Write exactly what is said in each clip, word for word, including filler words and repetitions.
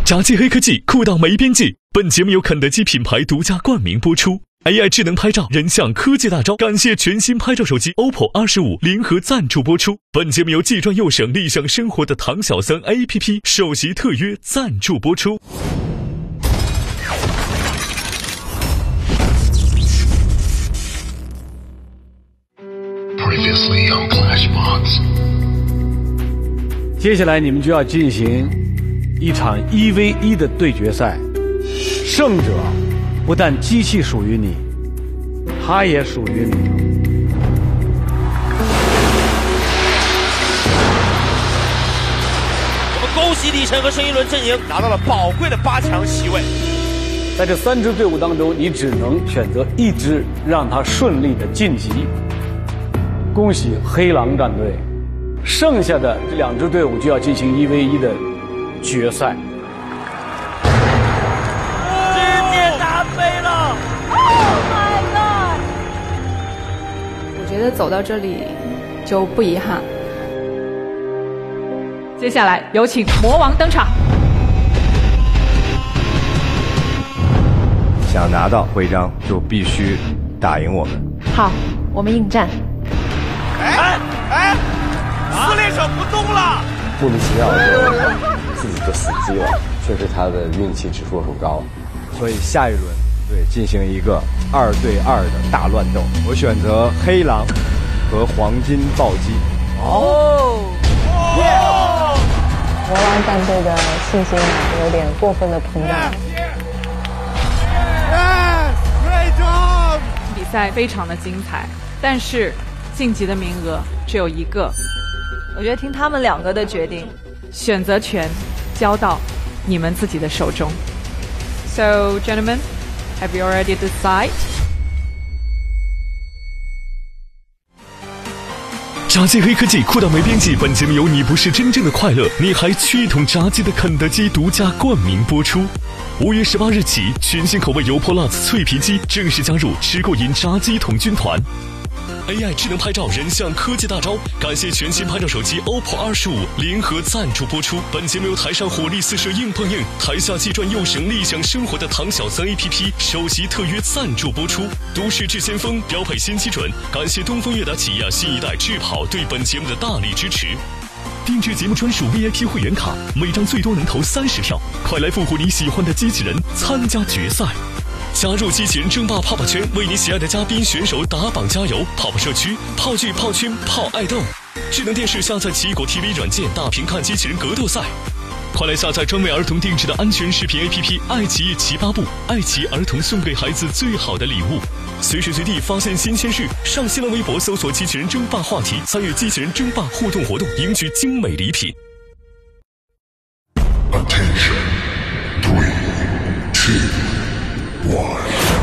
炸鸡黑科技，酷到没边际。本节目由肯德基品牌独家冠名播出。A I 智能拍照，人像科技大招。感谢全新拍照手机 O P P O 二十五联合赞助播出。本节目由技专又省立享生活的唐小僧 A P P 首席特约赞助播出。 Previously on Flashbox。 接下来你们就要进行一场一 v 一的对决赛，胜者不但机器属于你，它也属于你。 我们恭喜李晨和申一伦阵营拿到了宝贵的八强席位。 在这三支队伍当中，你只能选择一支，让它顺利的晋级。恭喜黑狼战队，剩下的这两支队伍就要进行一 v 一的决赛。 直接打飞了 ！Oh my god！ 我觉得走到这里就不遗憾。 接下来有请魔王登场。 想拿到徽章，就必须打赢我们。 好，我们应战。 哎哎，撕裂手不动了！ 莫名其妙的自己就死机了，确实他的运气指数很高。 所以下一轮对进行一个二对二的大乱斗，我选择黑狼和黄金暴击。 哦，魔王战队的信心有点过分的膨胀。 比赛非常的精彩，但是晋级的名额只有一个。 我觉得听他们两个的决定， 选择权交到你们自己的手中。So, gentlemen, have you already decided? 炸鸡黑科技，酷到没边际。本节目由你不是真正的快乐，你还缺一桶炸鸡的肯德基独家冠名播出。五月十八日起，全新口味油泼辣子脆皮鸡正式加入吃过瘾炸鸡桶军团。A I 智能拍照，人像科技大招。感谢全新拍照手机 O P P O 二十五联合赞助播出。本节目由台上火力四射硬碰硬，台下技专又省立享生活的唐小僧 A P P 首席特约赞助播出。都市智先锋，标配新基准。感谢东风悦达起亚新一代智跑对本节目的大力支持。定制节目专属 V I P 会员卡，每张最多能投三十票。快来复活你喜欢的机器人，参加决赛。加入机器人争霸泡泡圈，为你喜爱的嘉宾选手打榜加油。泡泡社区，泡剧、泡圈、泡爱豆。智能电视下载奇异果 T V 软件，大屏看机器人格斗赛。快来下载专为儿童定制的安全视频 A P P 爱奇艺奇葩部，爱奇艺儿童送给孩子最好的礼物。随时随地发现新鲜事，上新浪微博搜索机器人争霸话题，参与机器人争霸互动活动，赢取精美礼品。 Attention, three, two, one.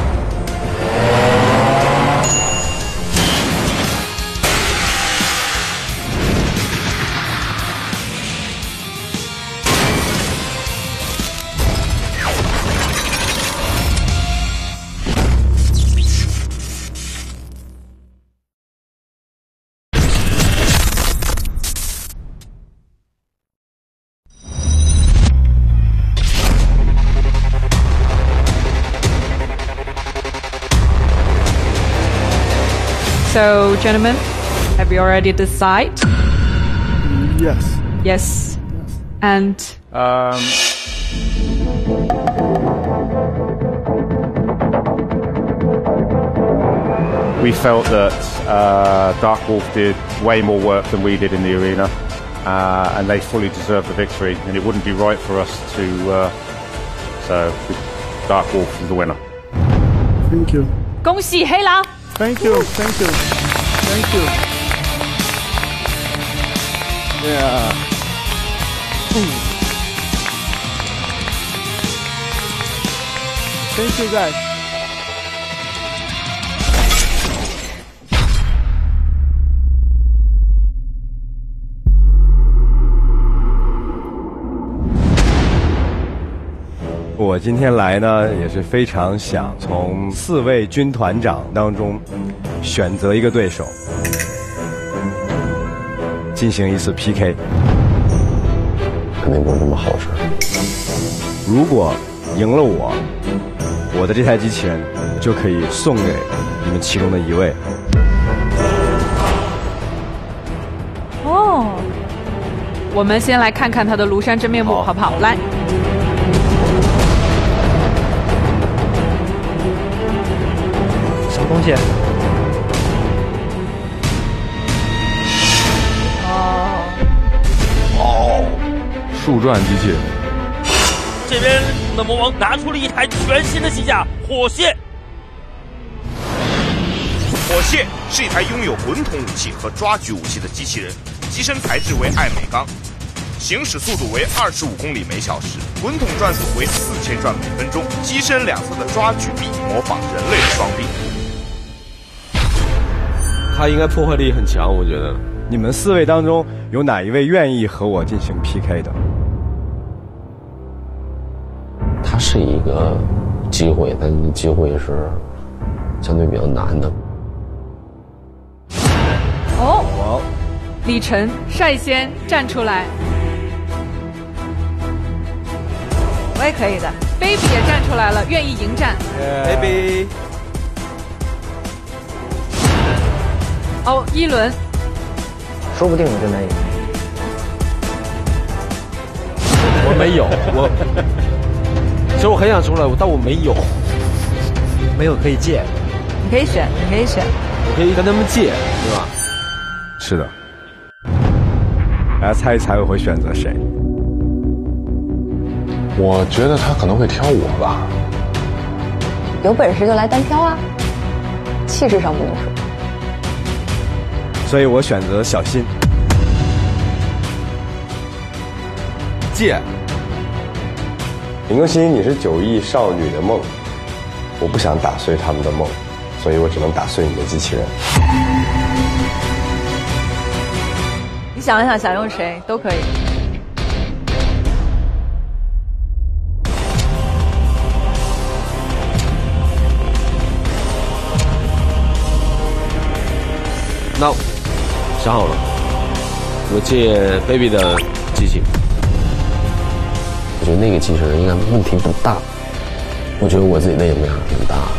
So, gentlemen, have you already decided? Yes. Yes. And? Um. We felt that uh, Dark Wolf did way more work than we did in the arena, uh, and they fully deserved the victory, and it wouldn't be right for us to, uh, so Dark Wolf is the winner. Thank you. 恭喜黑狼 Thank you, thank you, thank you. Yeah. Thank you, guys. 我今天来呢，也是非常想从四位军团长当中选择一个对手，进行一次 P K。 肯定不是什么好事。 如果赢了我，我的这台机器人就可以送给你们其中的一位。 哦，我们先来看看他的庐山真面目，好不好？来。 什么东西？ 树转机器人。 这边我们的魔王拿出了一台全新的机甲火蟹。 火蟹是一台拥有滚筒武器和抓举武器的机器人，机身材质为艾美钢，行驶速度为二十五公里每小时，滚筒转速为四千转每分钟，机身两侧的抓举臂模仿人类的双臂。 他应该破坏力很强，我觉得。 你们四位当中有哪一位愿意和我进行 P K 的？ 它是一个机会，但是机会是相对比较难的。 哦，李晨率先站出来， 我也可以的。 Baby 也站出来了，愿意迎战。 Yeah. Baby。 哦，一轮。 说不定我真的赢。 我没有，我其实我很想出来，但我没有， 没有可以借。 你可以选，你可以选， 可以跟他们借，对吧？ 是的。大家猜一猜我会选择谁？ 我觉得他可能会挑我吧。 有本事就来单挑啊，气势上不能输。 所以我选择小新。 借。 林更新，你是九亿少女的梦，我不想打碎他们的梦，所以我只能打碎你的机器人。 你想一想，想用谁都可以。 那想好了，我借 Baby 的机器。 我觉得那个机器人应该问题不大，我觉得我自己那个面挺大的。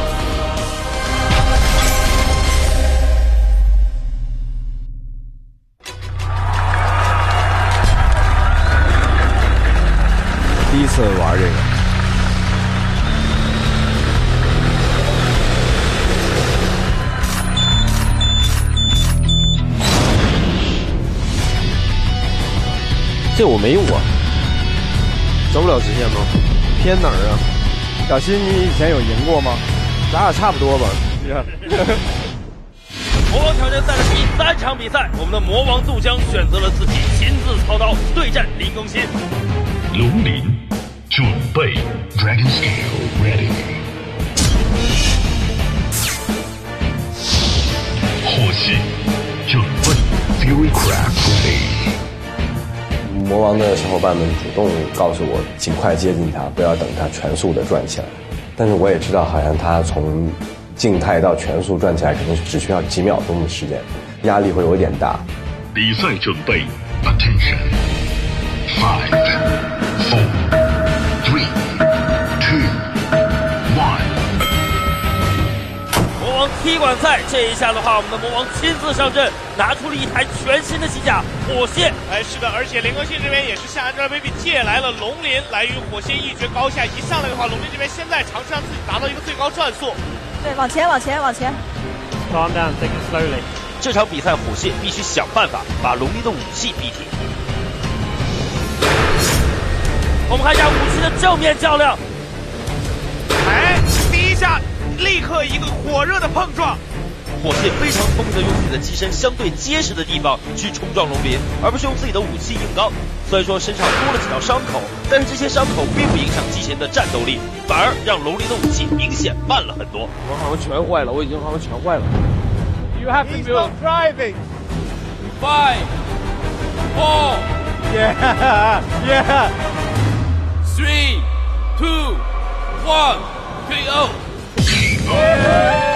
第一次玩这个。 这我没用过，走不了直线吗？偏哪儿啊？ 小新，你以前有赢过吗？ 咱俩差不多吧。 魔王挑战赛的第三场比赛，我们的魔王杜江选择了自己亲自操刀对战林更新。 龙鳞准备 ，Dragon Scale ready。火系准备 ，Fury Craft ready。 魔王的小伙伴们主动告诉我尽快接近他，不要等他全速的转起来。但是我也知道，好像他从静态到全速转起来，可能只需要几秒钟的时间，压力会有点大。 比赛准备 ，Attention， five, four, three, two, one。 魔王踢馆赛这一下的话，我们的魔王亲自上阵，拿出了一台全新的机甲火蟹。 哎，是的，而且林更新这边也是向 Angelababy 借来了龙鳞来与火蟹一决高下。一上来的话，龙鳞这边现在尝试让自己达到一个最高转速。 对，往前，往前，往前。 Calm down, take it slowly。 这场比赛，火蟹必须想办法把龙鳞的武器逼停。我们看一下武器的正面较量。 哎，第一下立刻一个火热的碰撞。 火蟹非常聪明的用自己的机身相对结实的地方去冲撞龙鳞，而不是用自己的武器硬刚。虽然说身上多了几道伤口，但是这些伤口并不影响机器人的战斗力，反而让龙鳞的武器明显慢了很多。 我好像全坏了，我已经好像全坏了。 You have to do driving. Five, four, yeah, yeah. Three, two, one, K O.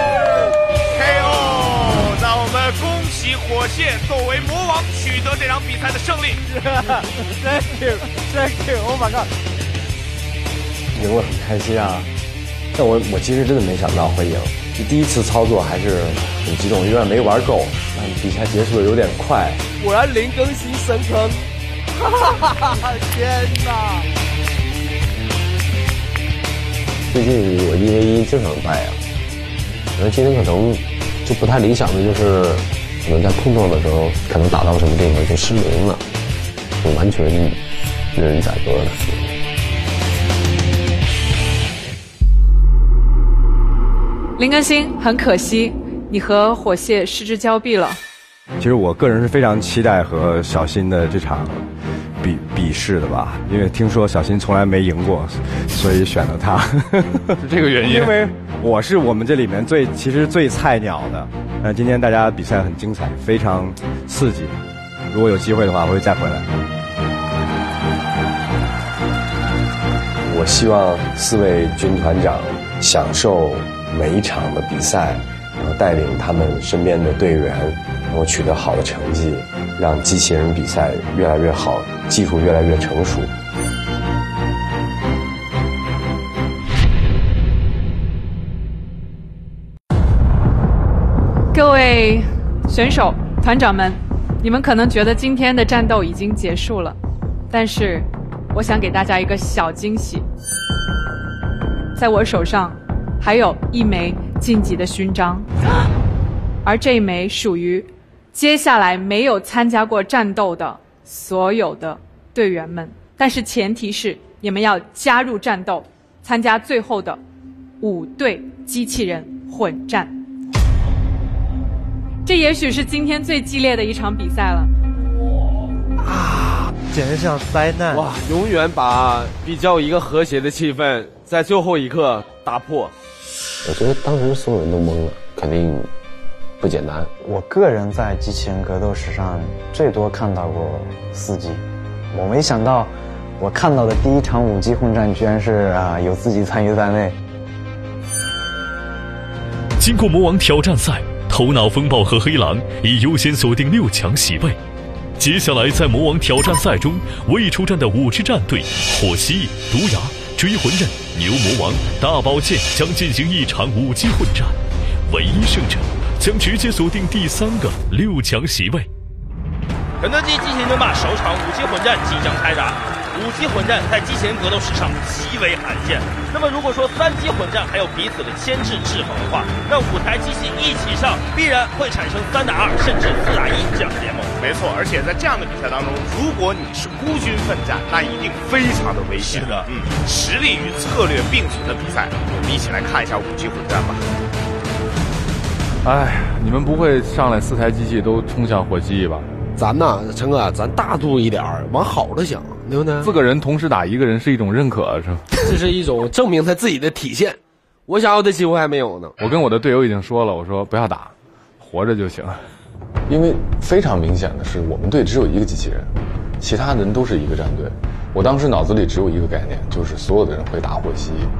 K O. 那我们恭喜火蟹作为魔王取得这场比赛。 赛的胜利。 Thank you, Thank you, Oh my God！ 赢了很开心啊，但我我其实真的没想到会赢，就第一次操作还是很激动，有点没玩够，但比赛结束的有点快。 果然林更新深坑， 哈哈哈！天哪！ 最近我一 v 一经常败啊，可能今天可能就不太理想的就是，可能在碰撞的时候，可能打到什么地方就失灵了，就完全任人宰割了。 林更新，很可惜，你和火蟹失之交臂了。 其实我个人是非常期待和小新的这场比比试的吧，因为听说小新从来没赢过，所以选了他。 是这个原因？ 因为我是我们这里面最其实最菜鸟的。呃，今天大家比赛很精彩，非常刺激。如果有机会的话，我会再回来。 我希望四位军团长享受每一场的比赛，然后带领他们身边的队员，然后取得好的成绩，让机器人比赛越来越好，技术越来越成熟。 各位选手、团长们，你们可能觉得今天的战斗已经结束了，但是我想给大家一个小惊喜，在我手上还有一枚晋级的勋章，而这一枚属于接下来没有参加过战斗的所有的队员们，但是前提是你们要加入战斗，参加最后的五队机器人混战。这也许是今天最激烈的一场比赛了。 啊，简直像灾难！ 哇，永远把比较一个和谐的气氛在最后一刻打破。 我觉得当时所有人都懵了，肯定不简单。 我个人在机器人格斗史上最多看到过四击，我没想到我看到的第一场五 G 混战居然是啊有自己参与在内。 经过魔王挑战赛，头脑风暴和黑狼已优先锁定六强席位。接下来在魔王挑战赛中未出战的五支战队火蜥蜴、毒牙、追魂刃、牛魔王、大宝剑将进行一场五击混战，唯一胜者将直接锁定第三个六强席位。 肯德基机器人争霸首场五击混战即将开打。五击混战在机器人格斗史上极为罕见。那么如果说三击混战还有彼此的牵制制衡的话，那五台机器一起上，必然会产生三打二甚至四打一这样的联盟。 没错，而且在这样的比赛当中，如果你是孤军奋战，那一定非常的危险。 是的， 嗯，实力与策略并存的比赛，我们一起来看一下五击混战吧。 哎，你们不会上来四台机器都冲向火蜥蜴吧？ 咱呐，陈哥，咱大度一点儿，往好了想，对不对？ 四个人同时打一个人是一种认可，是吧？ 这是一种证明他自己的体现。我想要的机会还没有呢。 我跟我的队友已经说了，我说不要打，活着就行。 因为非常明显的是，我们队只有一个机器人，其他人都是一个战队。我当时脑子里只有一个概念，就是所有的人会打火蜥蜴。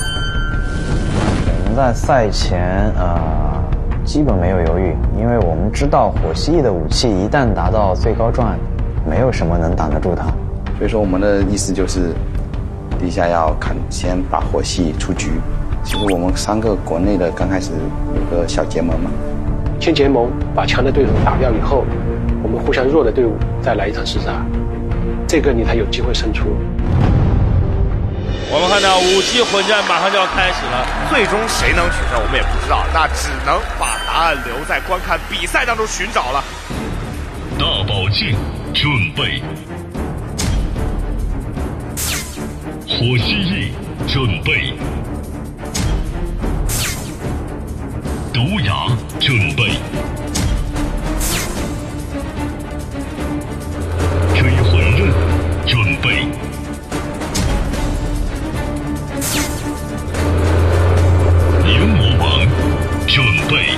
我们在赛前呃。基本没有犹豫，因为我们知道火蜥蜴的武器一旦达到最高状，没有什么能挡得住它。 所以说我们的意思就是，第一下要看先把火蜥蜴出局。其实我们三个国内的刚开始有个小结盟嘛， 先结盟，把强的对手打掉以后，我们互相弱的队伍再来一场厮杀，这个你才有机会胜出。 我们看到五击混战马上就要开始了， 最终谁能取胜我们也不知道，那只能把答案留在观看比赛当中寻找了。 大宝剑准备，火蜥蜴准备，毒牙准备，追魂刃准备。牛魔王准备，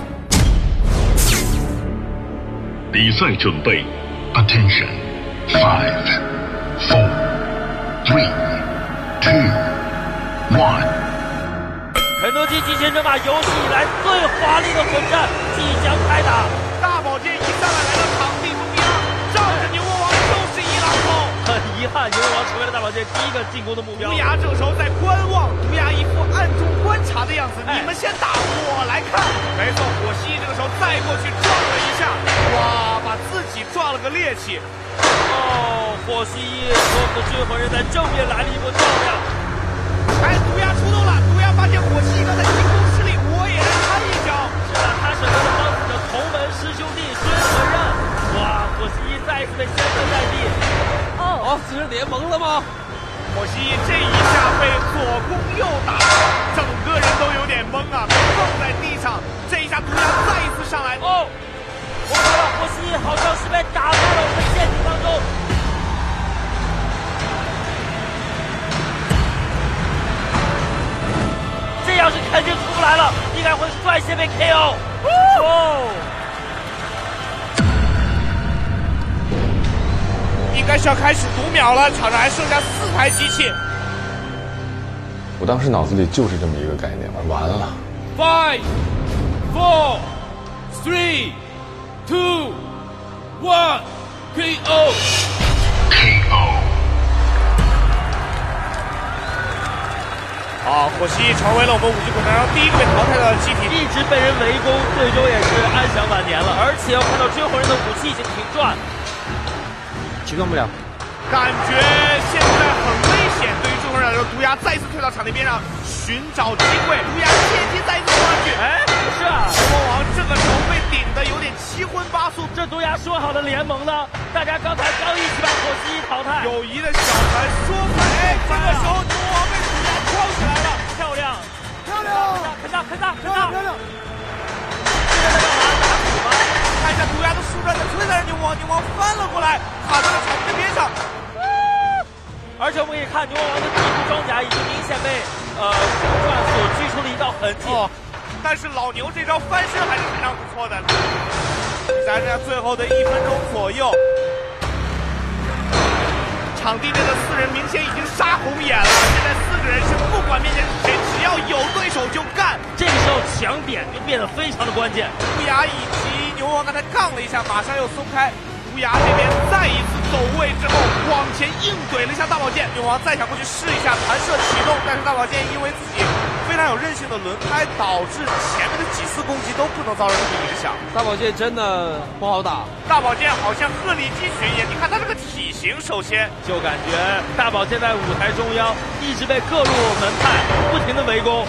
比赛准备 ，Attention， five, four, three, two, one。 肯德基机器人争霸有史以来最华丽的混战即将开打， 大宝剑一上来来到场地中央，照着牛遗憾，牛魔王成为了大宝剑第一个进攻的目标。 毒牙这时候在观望，毒牙一副暗中观察的样子。哎、你们先打，我来看。没错，火蜥蜴这个时候再过去撞了一下，哇，把自己撞了个趔趄。 哦，火蜥蜴和我们的追魂人在正面来了一波较量。 哎，毒牙出动了，毒牙发现火蜥蜴刚才进攻失利，我也来插一脚。 是的，他选择了帮自己的同门师兄弟追魂人。哇，火蜥蜴再一次被掀翻在地。 哦，这是联盟了吗？ 火蜥蜴这一下被左攻右打，整个人都有点懵啊，被撞在地上。这一下毒牙再一次上来， 哦，我靠了，火蜥蜴好像是被打到了我们的陷阱当中。这要是肯定出不来了，应该会率先被 K O。哦。 应该是要开始读秒了，场上还剩下四台机器。 我当时脑子里就是这么一个概念，完了。 Five, four, three, two, one, K O. K O. 好，火蜥蜴成为了我们五级混战中第一个被淘汰的机体， 一直被人围攻，最终也是安享晚年了。而且我看到追魂人的武器已经停转。 启动不了， 感觉现在很危险。对于追魂人来说，毒牙再一次退到场地边上寻找机会，毒牙借机再一次冲上去。 哎，不是啊， 牛魔王这个时候被顶的有点七荤八素。 这毒牙说好的联盟呢？大家刚才刚一起把火蜥蜴淘汰， 友谊的小船说翻，哎，这个时候牛魔王被毒牙框起来了， 漂亮， 漂亮， 看大看大看大， 漂亮。 这在干嘛？打鼓吗？ 看一下毒牙的树桩在推在牛魔王，牛魔王翻了过来，卡在了场地的边上。 而且我们可以看牛魔王的地图装甲已经明显被呃旋转所锯出了一道痕迹。 哦，但是老牛这招翻身还是非常不错的。比赛剩下最后的一分钟左右，场地内的四人明显已经杀红眼了。现在四个人是不管面前是谁，只要有对手就干。 这个时候抢点就变得非常的关键。 毒牙以及牛王刚才杠了一下，马上又松开。毒牙这边再一次走位之后，往前硬怼了一下大宝剑。牛王再想过去试一下弹射启动，但是大宝剑因为自己非常有韧性的轮胎，导致前面的几次攻击都不能造成什么影响。 大宝剑真的不好打。 大宝剑好像鹤立鸡群一样，你看他这个体型，首先就感觉大宝剑在舞台中央一直被各路门派不停的围攻。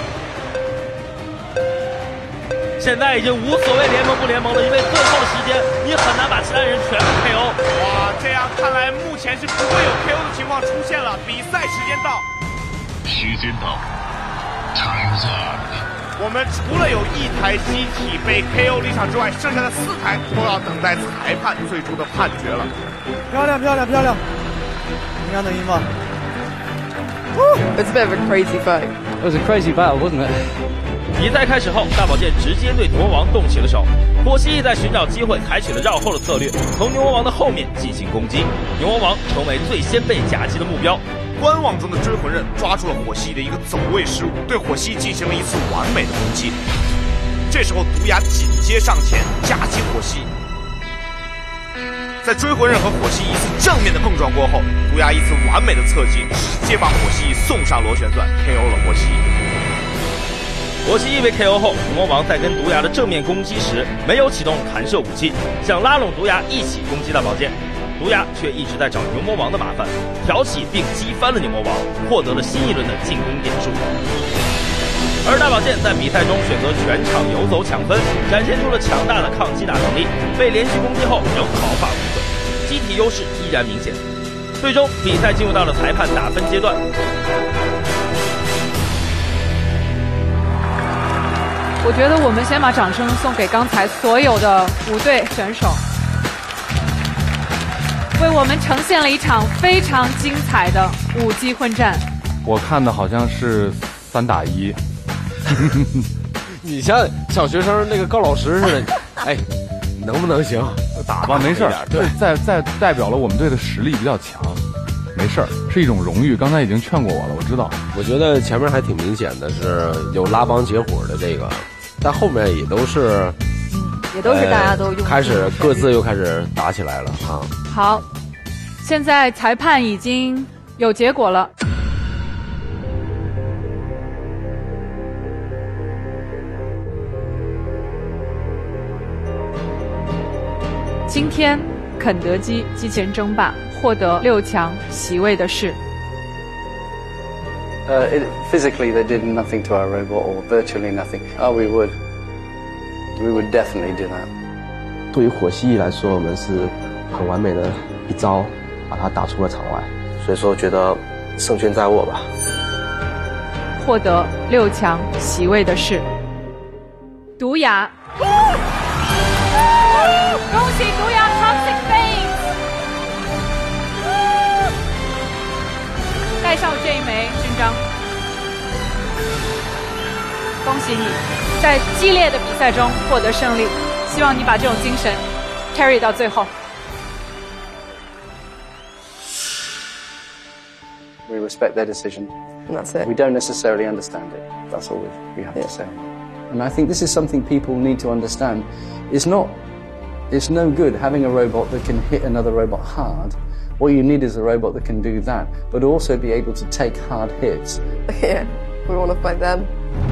现在已经无所谓联盟不联盟了，因为最后的时间你很难把其他人全部 K O。 哇，这样看来目前是不会有 K O 的情况出现了。比赛时间到， 时间到 ，Time's up。 我们除了有一台机体被 K O 离场之外，剩下的四台都要等待裁判最终的判决了。 漂亮漂亮漂亮，应该能赢吧 ？It's a bit of a crazy fight. It was a crazy battle, wasn't it? 比赛开始后，大宝剑直接对牛魔王动起了手。火蜥蜴在寻找机会，采取了绕后的策略，从牛魔王的后面进行攻击。牛魔王成为最先被夹击的目标。 观望中的追魂刃抓住了火蜥蜴的一个走位失误，对火蜥蜴进行了一次完美的攻击。这时候毒牙紧接上前夹击火蜥蜴。在追魂刃和火蜥蜴一次正面的碰撞过后，毒牙一次完美的侧击，直接把火蜥蜴送上螺旋钻 ，K O 了火蜥蜴。 火蜥蜴被 K O 后，牛魔王在跟毒牙的正面攻击时，没有启动弹射武器，想拉拢毒牙一起攻击大宝剑。毒牙却一直在找牛魔王的麻烦，挑起并击翻了牛魔王，获得了新一轮的进攻点数。而大宝剑在比赛中选择全场游走抢分，展现出了强大的抗击打能力，被连续攻击后仍毫发无损，机体优势依然明显。最终比赛进入到了裁判打分阶段。 我觉得我们先把掌声送给刚才所有的五队选手，为我们呈现了一场非常精彩的五击混战。 我看的好像是三打一。 你像小学生那个高老师似的，哎，能不能行？ 打吧，没事儿。对，再再代表了我们队的实力比较强，没事儿，是一种荣誉。刚才已经劝过我了，我知道。 我觉得前面还挺明显的，是有拉帮结伙的这个，但后面也都是， 嗯，也都是大家都用、 呃、开始各自又开始打起来了啊。 好， 现在裁判已经有结果了。今天肯德基机器人争霸获得六强席位的是 Uh, it, physically, they did nothing to our robot, or virtually nothing. Oh, we would. We would definitely do that. 对于火蜥蜴来说，我们是很完美的一招把它打出了场外，所以说觉得胜券在握吧。 获得六强席位的是毒牙。恭喜毒牙 Toxic Bane 带上这一枚勋章。恭喜你在激烈的比赛中获得胜利，希望你把这种精神 carry 到最后。 We respect their decision. And that's it. We don't necessarily understand it. That's all we have yeah. to say. And I think this is something people need to understand. It's not, it's no good having a robot that can hit another robot hard. What you need is a robot that can do that, but also be able to take hard hits. Yeah, we want to fight them.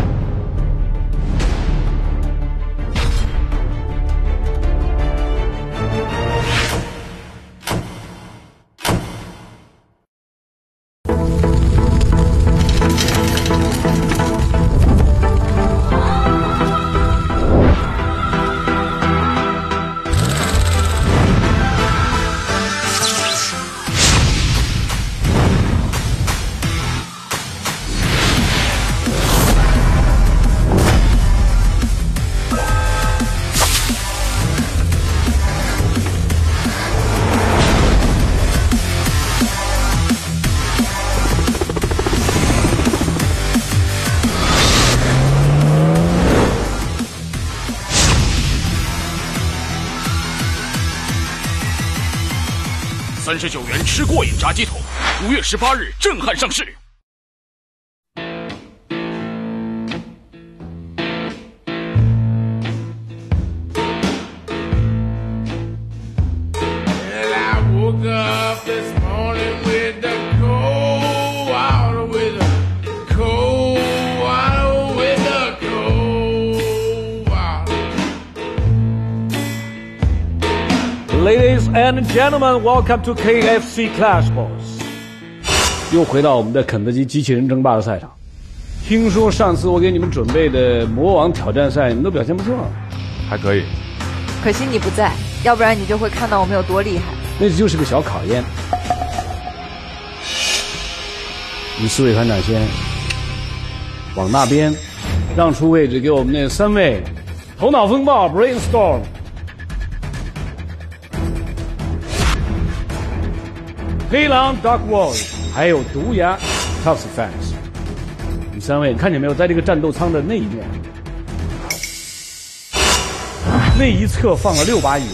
三十九元吃过瘾炸鸡桶，五月十八日震撼上市。 Ladies and gentlemen, welcome to K F C Clash Boss。又回到我们的肯德基机器人争霸的赛场。听说上次我给你们准备的魔王挑战赛，你们都表现不错， 还可以。 可惜你不在，要不然你就会看到我们有多厉害。 那就是个小考验。你四位团长先往那边让出位置给我们那三位头脑风暴 Brainstorm。黑狼 Dark World 还有毒牙 Toxic Fans， 你三位看见没有，在这个战斗舱的那一面，那一侧放了六把椅。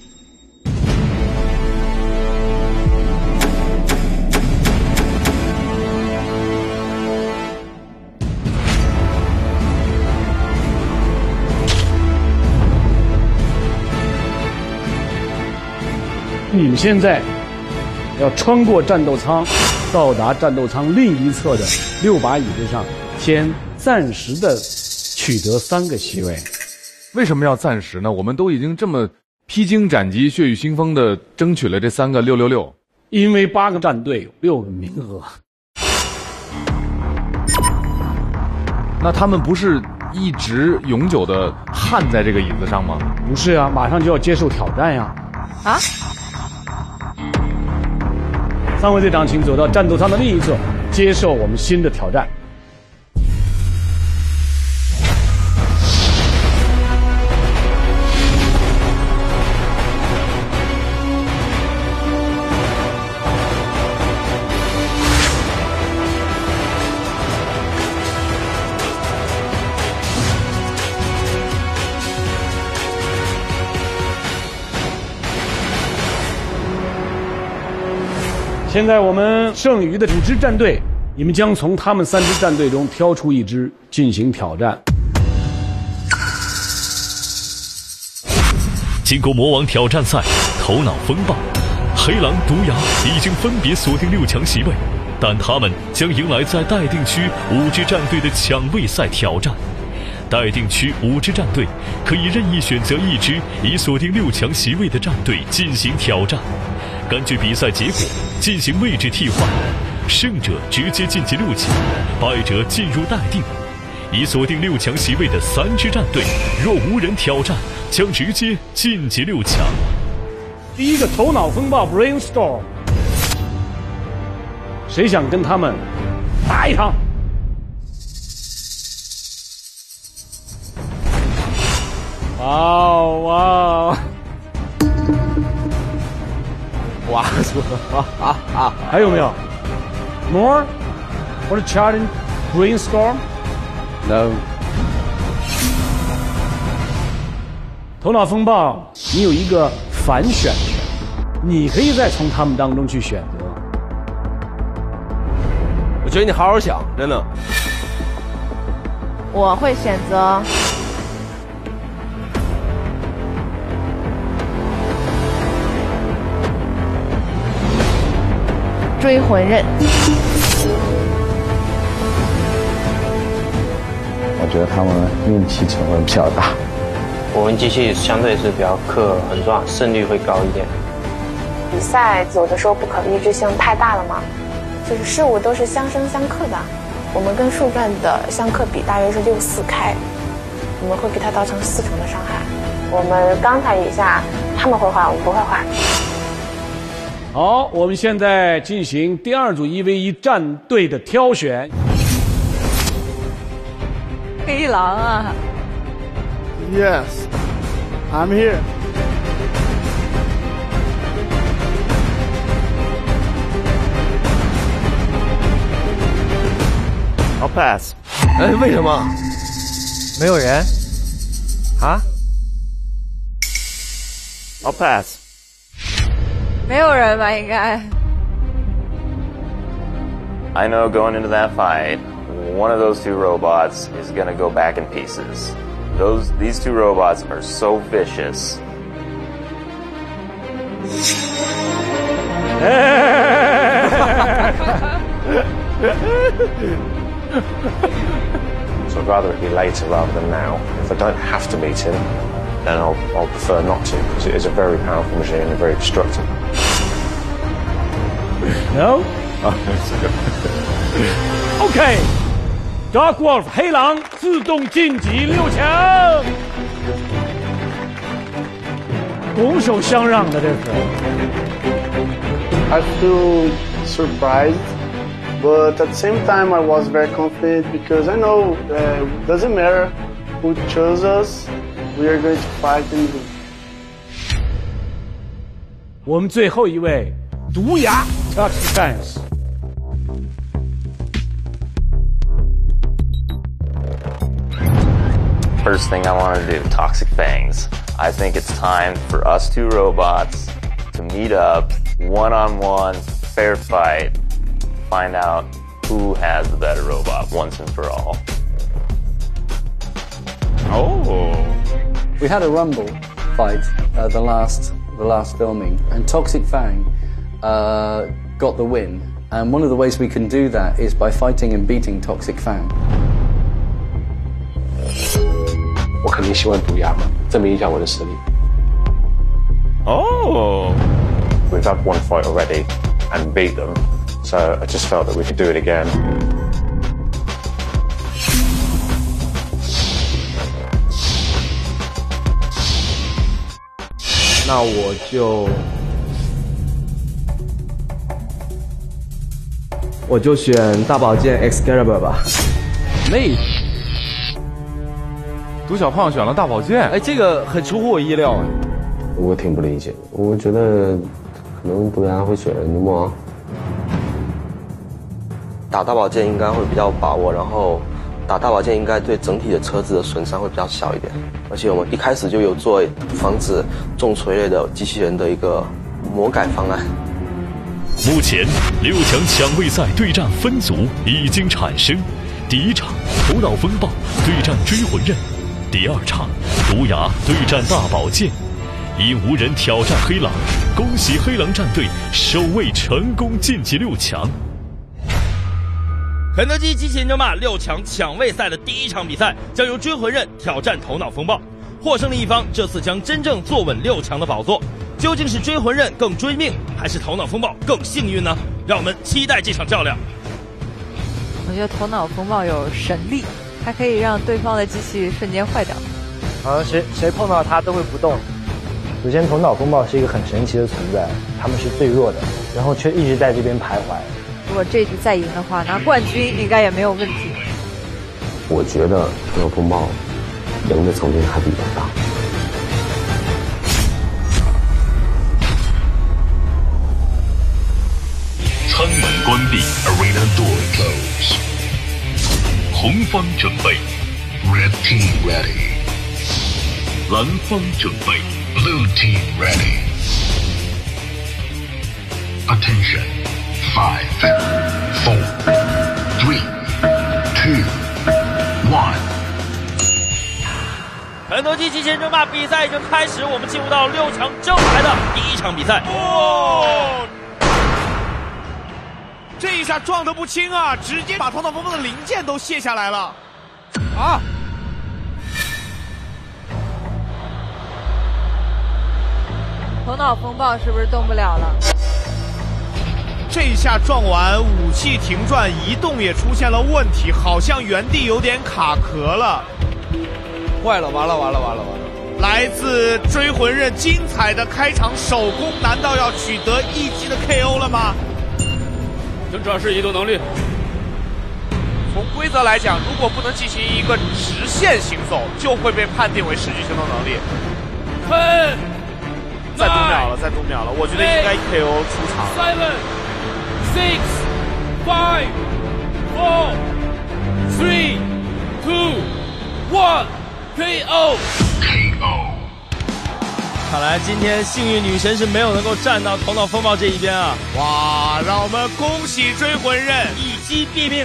你们现在要穿过战斗舱，到达战斗舱另一侧的六把椅子上，先暂时的取得三个席位。 为什么要暂时呢？我们都已经这么披荆斩棘、血雨腥风的争取了这三个六六六。 因为八个战队有六个名额。 那他们不是一直永久的焊在这个椅子上吗？ 不是啊，马上就要接受挑战呀！ 啊？ 三位队长，请走到战斗舱的另一侧，接受我们新的挑战。现在我们剩余的五支战队，你们将从他们三支战队中挑出一支进行挑战。 经过魔王挑战赛，头脑风暴黑狼、毒牙已经分别锁定六强席位，但他们将迎来在待定区五支战队的抢位赛挑战。待定区五支战队可以任意选择一支已锁定六强席位的战队进行挑战，根据比赛结果进行位置替换，胜者直接晋级六强，败者进入待定。已锁定六强席位的三支战队若无人挑战，将直接晋级六强。 第一个头脑风暴 brainstorm， 谁想跟他们打一场？哇哇哇！啊啊！ 还有没有 ？More? Want to challenge brainstorm? No. 头脑风暴，你有一个反选权，你可以再从他们当中去选择。 我觉得你好好想，真的。 我会选择追魂刃。 我觉得他们运气成分比较大。 我们机器相对是比较克很重，胜率会高一点。 比赛有的时候不可预知性太大了嘛，就是事物都是相生相克的。我们跟树钻的相克比大约是六四开，我们会给它造成四重的伤害。我们刚才一下，他们会坏，我们不会坏。 好，我们现在进行第二组一 v 一战队的挑选。 黑狼啊 ！Yes, I'm here. I'll pass. 哎，为什么？ 没有人？啊 ？I'll pass. 没有人吧？应该。 I know going into that fight, one of those two robots is going to go back in pieces. Those these two robots are so vicious. So I'd rather it be later rather than now. If I don't have to meet him, then I'll, I'll prefer not to, because it is a very powerful machine and very destructive. No? OK. Dark Wolf 黑狼自动晋级六强。拱手相让的这是。 I feel surprised, but at the same time I was very confident because I know uh, it doesn't matter who chose us, we are going to fight and win. 我们最后一位毒牙 Toxic Fangs。 First thing I want to do, Toxic Fangs. I think it's time for us two robots to meet up, one-on-one, fair fight, find out who has the better robot once and for all. Oh. We had a Rumble fight, uh, the last the last filming, and Toxic Fang uh, got the win. And one of the ways we can do that is by fighting and beating Toxic Fang. 我肯定喜欢毒牙嘛，证明一下我的实力。 Oh. We've had one fight already and beat them, so I just felt that we could do it again. 那我就我就选大宝剑 Excalibur 吧。 那毒小胖选了大宝剑， 哎，这个很出乎我意料。 我挺不理解，我觉得可能毒牙会选牛魔王。 打大宝剑应该会比较把握，然后打大宝剑应该对整体的车子的损伤会比较小一点。而且我们一开始就有做防止重锤类的机器人的一个魔改方案。 目前六强抢位赛对战分组已经产生，第一场头脑风暴对战追魂刃，第二场毒牙对战大宝剑。 因无人挑战黑狼，恭喜黑狼战队首位成功晋级六强。 肯德基机器人争霸六强抢位赛的第一场比赛将由追魂刃挑战头脑风暴，获胜的一方这次将真正坐稳六强的宝座。究竟是追魂刃更追命，还是头脑风暴更幸运呢？让我们期待这场较量。 我觉得头脑风暴有神力，它可以让对方的机器瞬间坏掉。 好像谁谁碰到它都会不动。首先，头脑风暴是一个很神奇的存在，他们是最弱的，然后却一直在这边徘徊。 如果这局再赢的话，拿冠军应该也没有问题。 我觉得头脑风暴赢的层面还比较大。 舱门关闭 ，Arena door close。红方准备 ，Red team ready。蓝方准备 ，Blue team ready。Attention, five, four, three, two, one。 肯德基机器人争霸比赛已经开始，我们进入到六强争牌的第一场比赛。 哦，这一下撞得不轻啊，直接把头脑风暴的零件都卸下来了。啊！ 头脑风暴是不是动不了了？ 这一下撞完，武器停转，移动也出现了问题，好像原地有点卡壳了。 坏了，完了，完了，完了，完了！ 来自追魂刃精彩的开场首攻，难道要取得一击的 K O 了吗？ 正转式移动能力。 从规则来讲，如果不能进行一个直线行走，就会被判定为实际行动能力。 分。 再读秒了，再读秒了，我觉得应该 K O 出场。 Seven, six, five, four, three, two, one, K O. K O. 看来今天幸运女神是没有能够站到头脑风暴这一边啊！ 哇，让我们恭喜追魂刃一击毙命。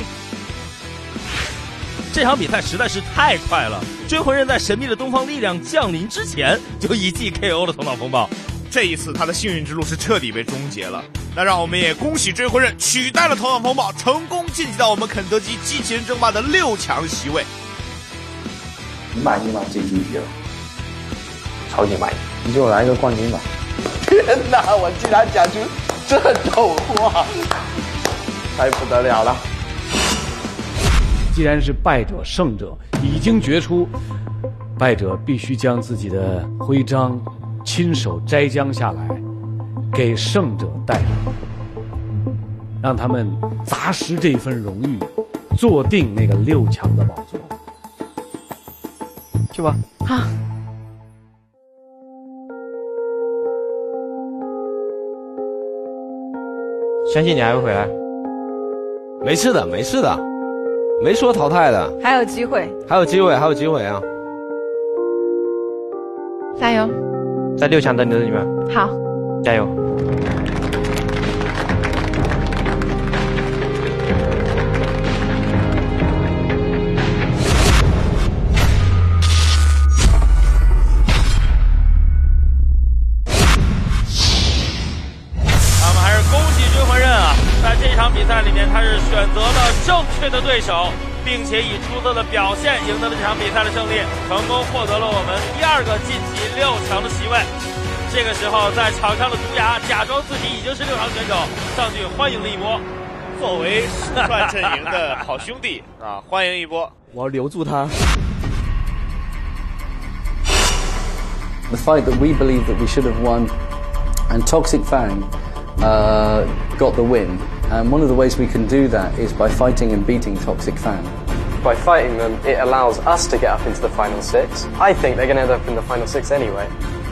这场比赛实在是太快了，追魂刃在神秘的东方力量降临之前就一记 K O 了头脑风暴。 这一次他的幸运之路是彻底被终结了。那让我们也恭喜追魂刃取代了头脑风暴，成功晋级到我们肯德基机器人争霸的六强席位。 你满意吗？这一局超级满意， 你给我来一个冠军吧！ 天哪，我竟然讲出这种话，太不得了了！ 既然是败者胜者已经决出，败者必须将自己的徽章亲手摘将下来，给胜者带来，让他们砸实这份荣誉，坐定那个六强的宝座。 去吧。 好。 相信你还会回来。 没事的，没事的。没说淘汰的， 还有机会， 还有机会，还有机会啊！ 加油， 在六强等着你们。 好， 加油！ 那么还是恭喜追魂刃啊！在这场比赛里面，他是选择了正确的对手，并且以出色的表现赢得了这场比赛的胜利，成功获得了我们第二个晋级六强的席位。这个时候，在场上的毒牙假装自己已经是六强选手，上去欢迎了一波。 作为速战阵营的好兄弟啊，欢迎一波！ 我要留住他。 The fight that we believe that we should have won, and Toxic Fang uh, got the win. And one of the ways we can do that is by fighting and beating Toxic Fang. By fighting them, it allows us to get up into the final six. I think they're going to end up in the final six anyway.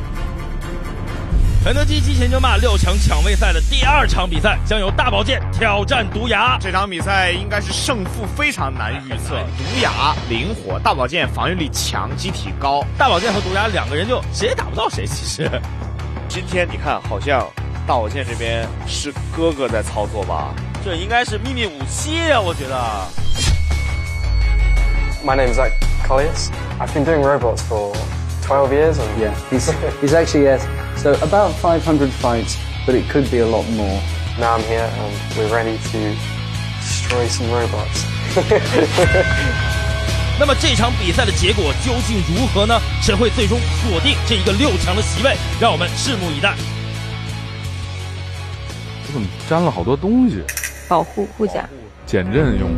肯德基机器人争霸六强抢位赛的第二场比赛将由大宝剑挑战毒牙。 这场比赛应该是胜负非常难预测。毒牙灵活，大宝剑防御力强，机体高。 大宝剑和毒牙两个人就谁也打不到谁。其实， 今天你看，好像大宝剑这边是哥哥在操作吧？ 这应该是秘密武器啊，我觉得。 My name is Zach Colliers. I've been doing robots for twelve years? Or? Yeah, he's, he's actually, yes. So about five hundred fights, but it could be a lot more. Now I'm here and we're ready to destroy some robots. 那么这场比赛的结果究竟如何呢？谁会最终锁定这一个六强的席位？让我们拭目以待。 我怎么沾了好多东西？ 保护护甲， 减震用。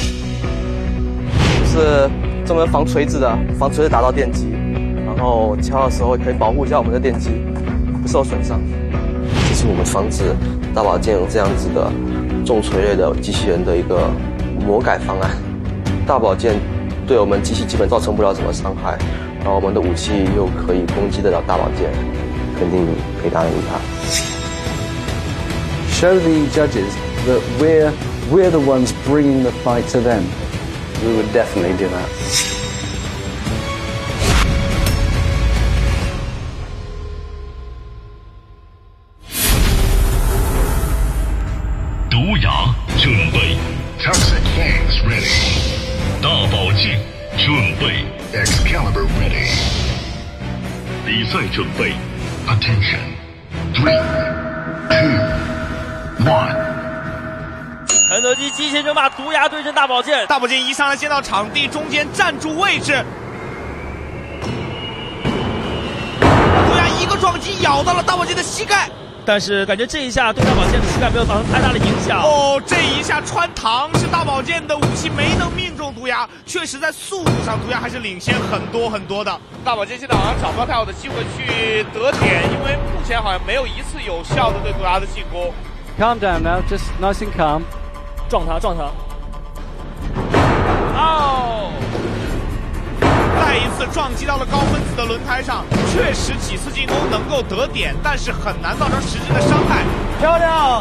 是专门防锤子的，防锤子打到电机，然后敲的时候可以保护一下我们的电机不受损伤。这是我们防止大宝剑这样子的重锤类的机器人的一个魔改方案。大宝剑对我们机器基本造成不了什么伤害，然后我们的武器又可以攻击得了大宝剑，肯定可以打赢他。 Show the judges that we're we're the ones bringing the fight to them. We would definitely do that. 毒牙准备 ，Toxic Fangs ready， 大宝剑准备 ，Excalibur ready， 比赛准备 ，Attention，three two one。 肯德基机械争霸，毒牙对阵大宝剑。 大宝剑一上来先到场地中间站住位置，毒牙一个撞击咬到了大宝剑的膝盖。 但是感觉这一下对大宝剑的膝盖没有造成太大的影响。 哦，这一下穿膛是大宝剑的武器没能命中毒牙，确实在速度上毒牙还是领先很多很多的。大宝剑现在好像找不到太好的机会去得点，因为目前好像没有一次有效的对毒牙的进攻。 Calm down now, just nice and calm. 撞他，撞他！哦， 再一次撞击到了高分子的轮胎上，确实几次进攻能够得点，但是很难造成实质的伤害。 漂亮！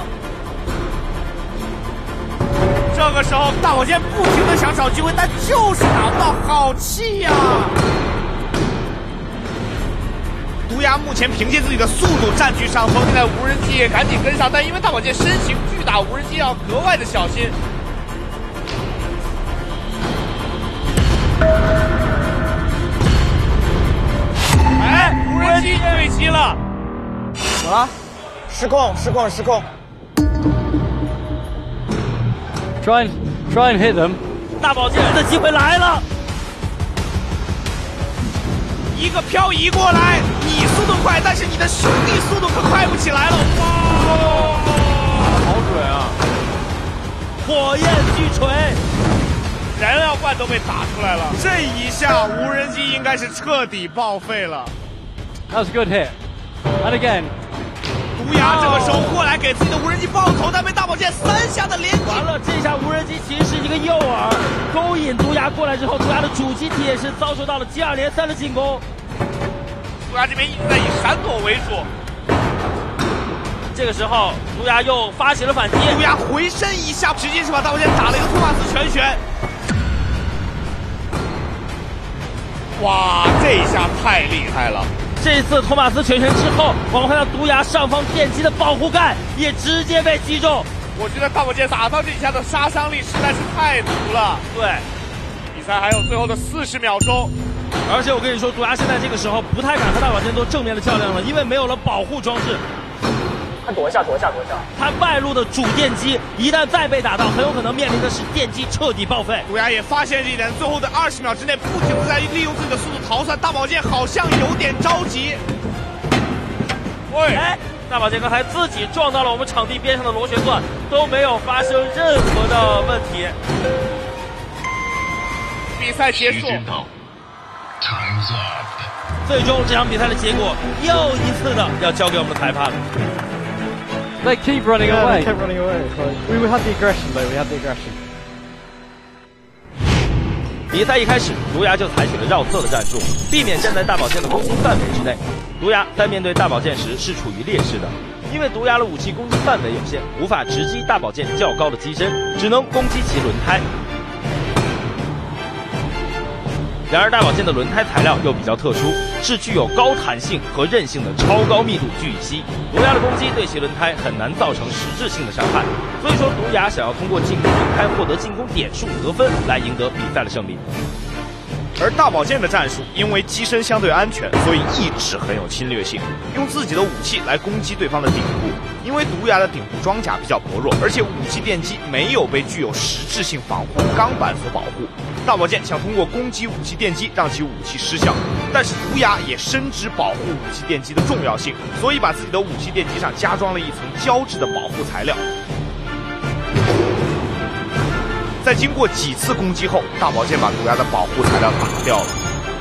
这个时候大宝剑不停的想找机会，但就是打不到，好气呀、啊！毒牙目前凭借自己的速度占据上风，现在无人机也赶紧跟上，但因为大宝剑身形巨大，无人机要格外的小心。哎，无人机对击了， 怎么了？失控，失控，失控。 Try and try and hit them。 大宝剑的机会来了。 一个漂移过来，你速度快，但是你的兄弟速度可快不起来了。哇， 好准啊！ 火焰巨锤， 燃料罐都被打出来了。这一下无人机应该是彻底报废了。 That was a good hit. And again. 毒牙这个时候过来给自己的无人机爆头，但被大宝剑三下的连击。 完了，这下无人机其实是一个诱饵，勾引毒牙过来之后，毒牙的主机体也是遭受到了接二连三的进攻。 毒牙这边一直在以闪躲为主。 这个时候，毒牙又发起了反击。 毒牙回身一下，直接是把大宝剑打了一个托马斯全旋。哇，这一下太厉害了！ 这次托马斯全旋之后，我们看到毒牙上方电机的保护盖也直接被击中。 我觉得大宝剑打到这一下的杀伤力实在是太足了。 对， 比赛还有最后的四十秒钟。 而且我跟你说，毒牙现在这个时候不太敢和大宝剑做正面的较量了，因为没有了保护装置。 快躲一下，躲一下，躲一下！ 他外露的主电机一旦再被打到，很有可能面临的是电机彻底报废。 毒牙也发现这一点，最后的二十秒之内，不停的在利用自己的速度逃窜。大宝剑好像有点着急。 喂，哎，大宝剑刚才自己撞到了我们场地边上的螺旋钻，都没有发生任何的问题。 比赛结束。 Time's up。 最终这场比赛的结果又一次的要交给我们的裁判了。 They keep running yeah, away. They kept running away. Like, we had the aggression, though. We had the aggression. 比赛一开始，毒牙就采取了绕侧的战术，避免站在大宝剑的攻击范围之内。毒牙在面对大宝剑时是处于劣势的，因为毒牙的武器攻击范围有限，无法直击大宝剑较高的机身，只能攻击其轮胎。然而大宝剑的轮胎材料又比较特殊，是具有高弹性和韧性的超高密度聚乙烯，毒牙的攻击对其轮胎很难造成实质性的伤害，所以说毒牙想要通过进攻轮胎获得进攻点数得分来赢得比赛的胜利。 而大宝剑的战术，因为机身相对安全，所以一直很有侵略性，用自己的武器来攻击对方的顶部。因为毒牙的顶部装甲比较薄弱，而且武器电机没有被具有实质性防护钢板所保护，大宝剑想通过攻击武器电机让其武器失效。但是毒牙也深知保护武器电机的重要性，所以把自己的武器电机上加装了一层胶质的保护材料。在经过几次攻击后，大宝剑把毒牙的保护材料打掉了。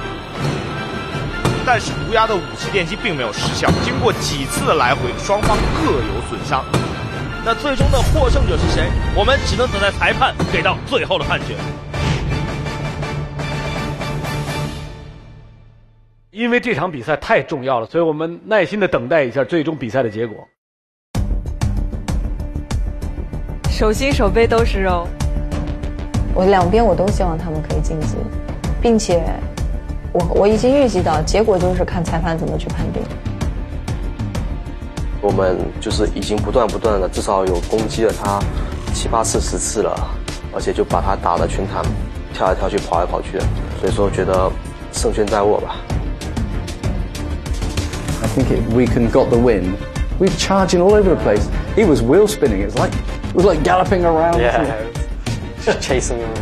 但是毒牙的武器电机并没有失效，经过几次的来回，双方各有损伤。 那最终的获胜者是谁？我们只能等待裁判给到最后的判决。 因为这场比赛太重要了，所以我们耐心的等待一下最终比赛的结果。 手心手背都是肉。 我两边我都希望他们可以晋级，并且我我已经预计到结果就是看裁判怎么去判定。 我们就是已经不断不断的，至少有攻击了他七八次十次了，而且就把他打得全场跳来跳去跑来跑去的，所以说觉得胜券在握吧。 I think it, we can got the win. We were charging all over the place. He was wheel spinning. It's like it was like galloping around. Yeah, just chasing him.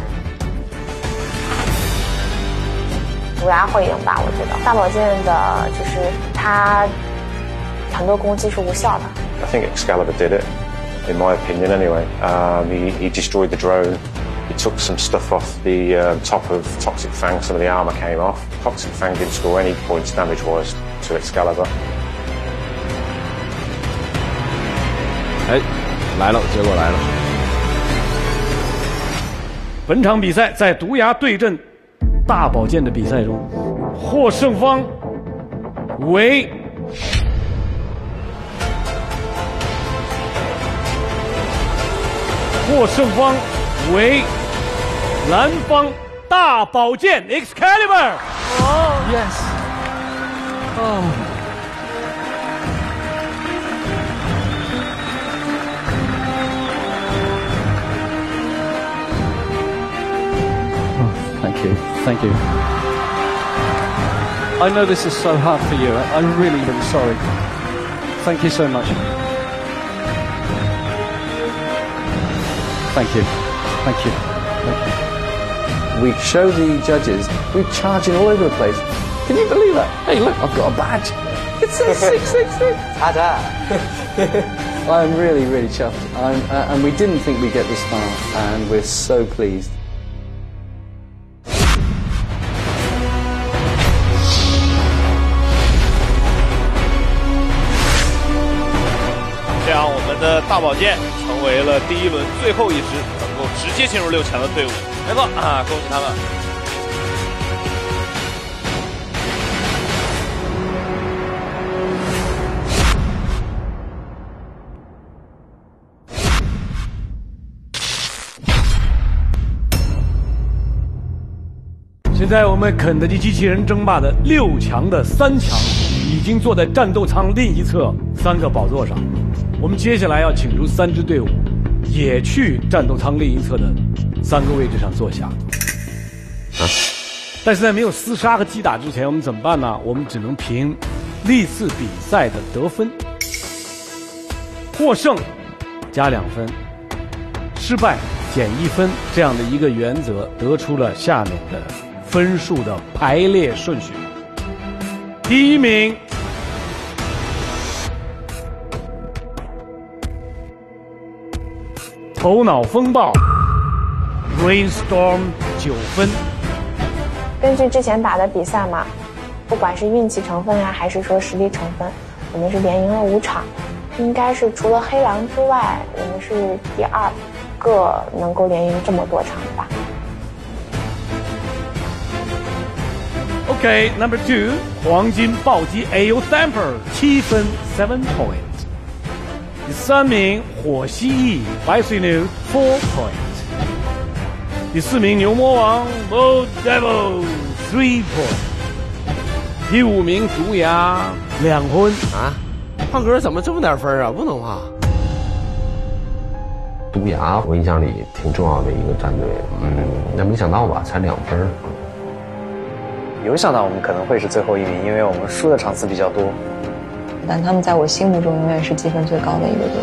毒牙会赢吧？我觉得大宝剑的就是他很多攻击是无效的。 I think Excalibur did it, in my opinion. Anyway, um, he, he destroyed the drone. He took some stuff off the uh, top of Toxic Fang. Some of the armor came off. Toxic Fang didn't score any points damage-wise to Excalibur. 哎，来了，结果来了。 本场比赛在毒牙对阵大宝剑的比赛中，获胜方为获胜方为蓝方大宝剑 Excalibur。 哦 ，yes， 哦。 Thank you. Thank you. I know this is so hard for you. I'm really, really sorry. Thank you so much. Thank you. Thank you. Thank you. We show the judges, we're charging all over the place. Can you believe that? Hey, look, I've got a badge. It says six six six. I'm really, really chuffed. I'm, uh, and we didn't think we'd get this far, and we're so pleased. 这样，我们的大宝剑成为了第一轮最后一支能够直接进入六强的队伍。 没错啊，恭喜他们！ 现在我们肯德基机器人争霸的六强的三强已经坐在战斗舱另一侧三个宝座上。我们接下来要请出三支队伍，也去战斗舱另一侧的三个位置上坐下。啊！但是在没有厮杀和击打之前，我们怎么办呢？我们只能凭历次比赛的得分，获胜加两分，失败减一分，这样的一个原则，得出了下面的分数的排列顺序。第一名。头脑风暴 Brainstorm 九分。 根据之前打的比赛嘛，不管是运气成分呀、啊，还是说实力成分，我们是连赢了五场，应该是除了黑狼之外，我们是第二个能够连赢这么多场的吧。 OK, number two， 黄金暴击 A O Thamper 七分 seven point。第三名火蜥蜴 Bison four point。第四名牛魔王 Bo Devil three point。第五名毒牙两分啊！胖哥怎么这么点分啊？不能啊！ 毒牙我印象里挺重要的一个战队，嗯，那没想到吧，才两分。 有想到我们可能会是最后一名，因为我们输的场次比较多。 但他们在我心目中永远是积分最高的一个队。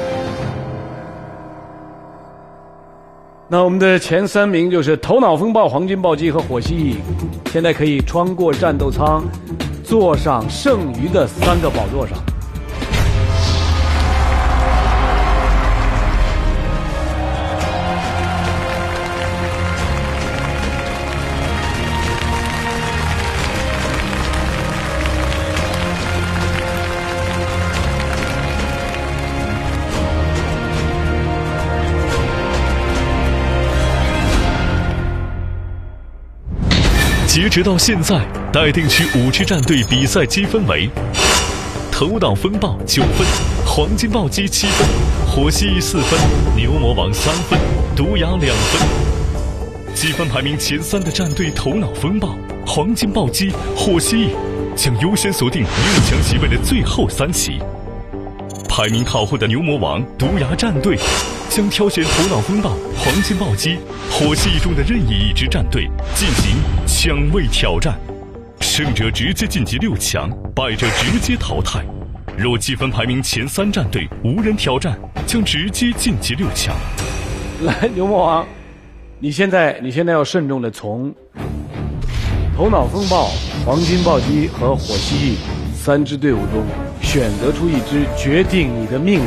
那我们的前三名就是头脑风暴、黄金暴击和火蜥蜴，现在可以穿过战斗舱，坐上剩余的三个宝座上。 截止到现在，待定区五支战队比赛积分为：头脑风暴九分，黄金暴击七分，火蜥蜴四分，牛魔王三分，毒牙两分。积分排名前三的战队头脑风暴、黄金暴击、火蜥蜴将优先锁定六强席位的最后三席。排名靠后的牛魔王、毒牙战队将挑选头脑风暴、黄金暴击、火蜥蜴中的任意一支战队进行抢位挑战，胜者直接晋级六强，败者直接淘汰。若积分排名前三战队无人挑战，将直接晋级六强。 来，牛魔王，你现在你现在要慎重的从头脑风暴、黄金暴击和火蜥蜴三支队伍中选择出一支，决定你的命运。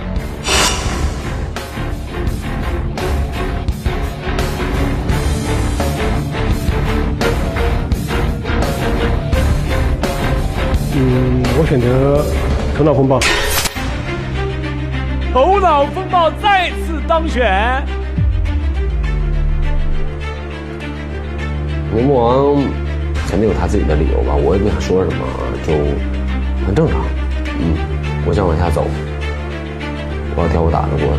嗯，我选择头脑风暴。 头脑风暴再次当选。 牛魔王肯定有他自己的理由吧，我也不想说什么，就很正常。嗯，我想往下走，我要挑我打得过的。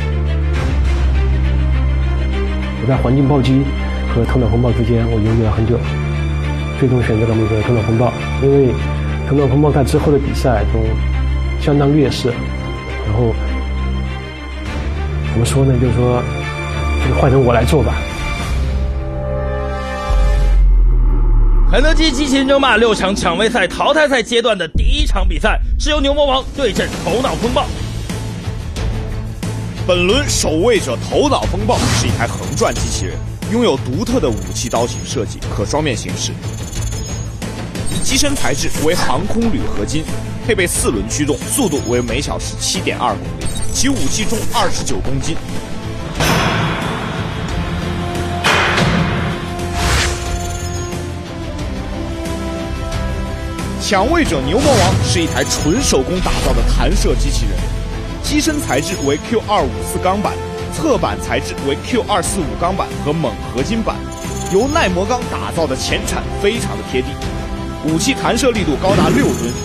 我在黄金暴击和头脑风暴之间，我犹豫了很久，最终选择了那个头脑风暴，因为头脑风暴在之后的比赛中相当劣势，然后怎么说呢，就是说这个换成我来做吧。 肯德基机器人争霸六强抢位赛淘汰赛阶段的第一场比赛是由牛魔王对阵头脑风暴。 本轮守卫者头脑风暴是一台横转机器人，拥有独特的武器刀型设计，可双面行驶。机身材质为航空铝合金，配备四轮驱动，速度为每小时 七点二公里，其武器重二十九公斤。抢位者牛魔王是一台纯手工打造的弹射机器人，机身材质为 Q 二五四 钢板，侧板材质为 Q 二四五 钢板和锰合金板，由耐磨钢打造的前铲非常的贴地，武器弹射力度高达六吨。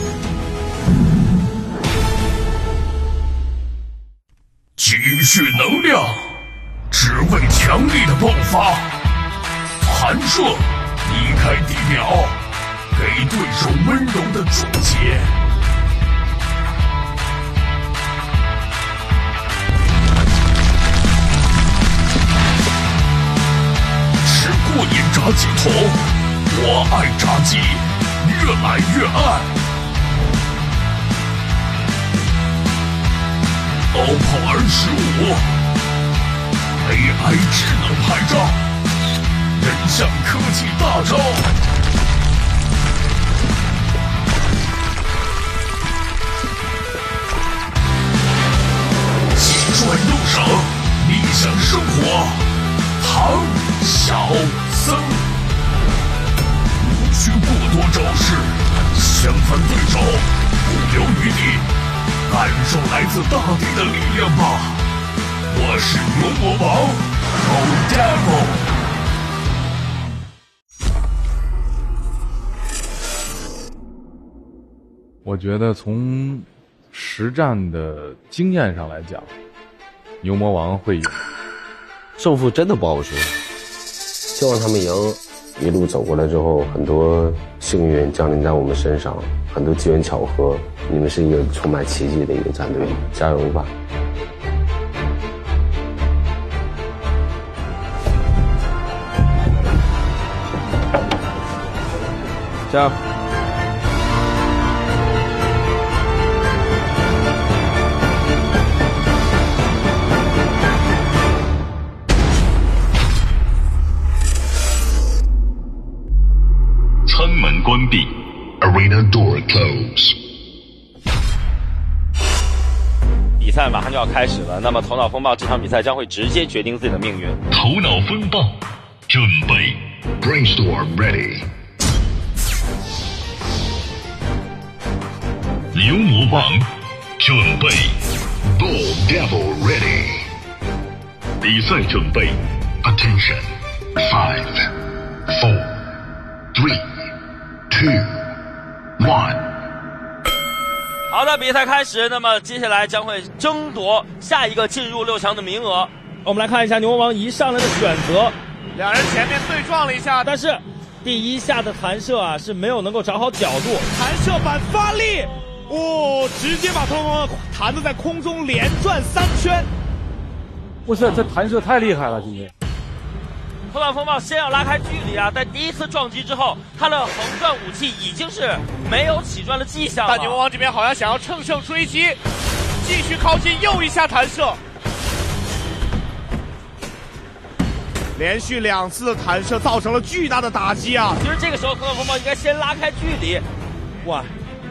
积蓄能量，只为强力的爆发，弹射离开地表，给对手温柔的终结。吃过瘾炸鸡头，我爱炸鸡，越来越爱。O P P O 二十五 A I 智能拍照，人像科技大招。轻率又省，理想生活，唐小僧。无需过多招式，相反对手不留余地，感受来自大地的力量吧。我是牛魔王 ，O Devil。 我觉得从实战的经验上来讲，牛魔王会赢。 胜负真的不好说，希望他们赢。一路走过来之后，很多幸运降临在我们身上，很多机缘巧合，你们是一个充满奇迹的一个战队，加油吧！ 加油！ 舱门关闭 ，Arena door close。 比赛马上就要开始了，那么头脑风暴这场比赛将会直接决定自己的命运。 头脑风暴，准备 ，Brainstorm ready。牛魔王，准备 ，Bull Devil ready。比赛准备 ，Attention，Five, Four, Three, Two, One。 好的，比赛开始，那么接下来将会争夺下一个进入六强的名额。我们来看一下牛魔王一上来的选择， 两人前面对撞了一下， 但是第一下的弹射啊是没有能够找好角度， 弹射板发力，哦，直接把头脑风暴弹得在空中连转三圈。 不是，这弹射太厉害了，今天。 头脑风暴先要拉开距离啊，在第一次撞击之后，他的横转武器已经是没有起转的迹象了。 但牛魔王这边好像想要乘胜追击，继续靠近，又一下弹射，连续两次的弹射造成了巨大的打击啊！ 其实这个时候头脑风暴应该先拉开距离，哇！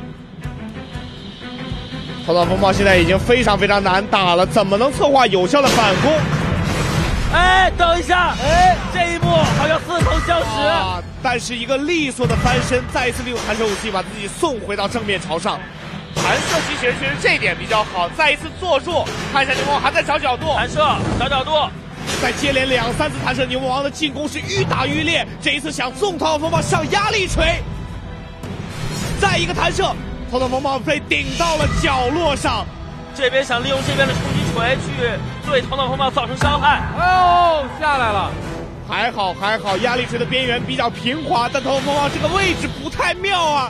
头脑风暴现在已经非常非常难打了，怎么能策划有效的反攻？ 哎，等一下，哎，这一幕好像似曾相识、 啊。但是一个利索的翻身，再一次利用弹射武器把自己送回到正面朝上。弹射机器人确实这一点比较好，再一次坐住，看一下牛魔王还在找角度， 弹射找角度。 在接连两三次弹射，牛魔王的进攻是愈打愈烈，这一次想送头脑风暴上压力锤。再一个弹射，头脑风暴被顶到了角落上。 这边想利用这边的冲击锤去对头脑风暴造成伤害。 哦，下来了，还好还好，压力锤的边缘比较平滑，但头脑风暴这个位置不太妙啊。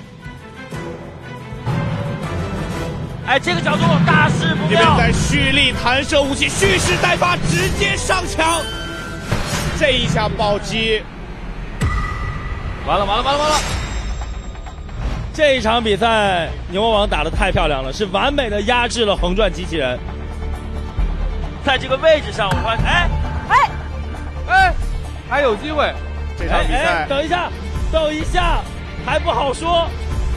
哎，这个角度大事不妙。 这边在蓄力弹射武器，蓄势待发，直接上墙。这一下暴击， 完了完了完了完了！这一场比赛，牛魔王打得太漂亮了，是完美的压制了横转机器人。在这个位置上，我发现，哎哎哎，还有机会。 这场比赛， 哎哎、等一下，等一下，还不好说。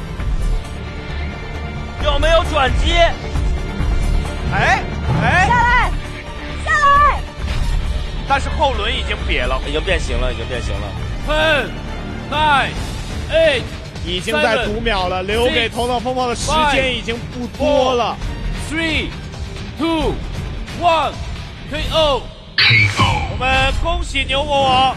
有没有转机？ 哎哎， 下来，下来！ 但是后轮已经瘪了， 已经变形了，已经变形了。 Ten, nine, eight。 已经在读秒了，留给头脑风暴的时间已经不多了。 Three, two, one, K O. K O。 我们恭喜牛魔王，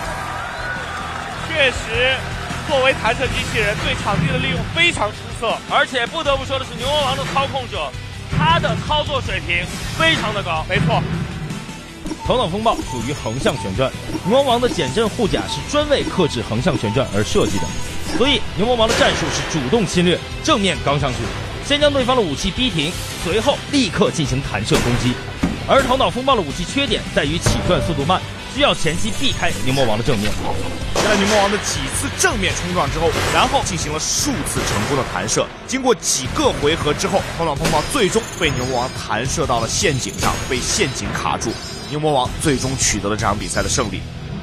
确实作为弹射机器人对场地的利用非常出色， 而且不得不说的是，牛魔王的操控者，他的操作水平非常的高。 没错。 头脑风暴属于横向旋转，牛魔王的减震护甲是专为克制横向旋转而设计的。所以牛魔王的战术是主动侵略，正面刚上去，先将对方的武器逼停，随后立刻进行弹射攻击。而头脑风暴的武器缺点在于起转速度慢，需要前期避开牛魔王的正面。 在牛魔王的几次正面冲撞之后，然后进行了数次成功的弹射，经过几个回合之后，头脑风暴最终被牛魔王弹射到了陷阱上，被陷阱卡住，牛魔王最终取得了这场比赛的胜利。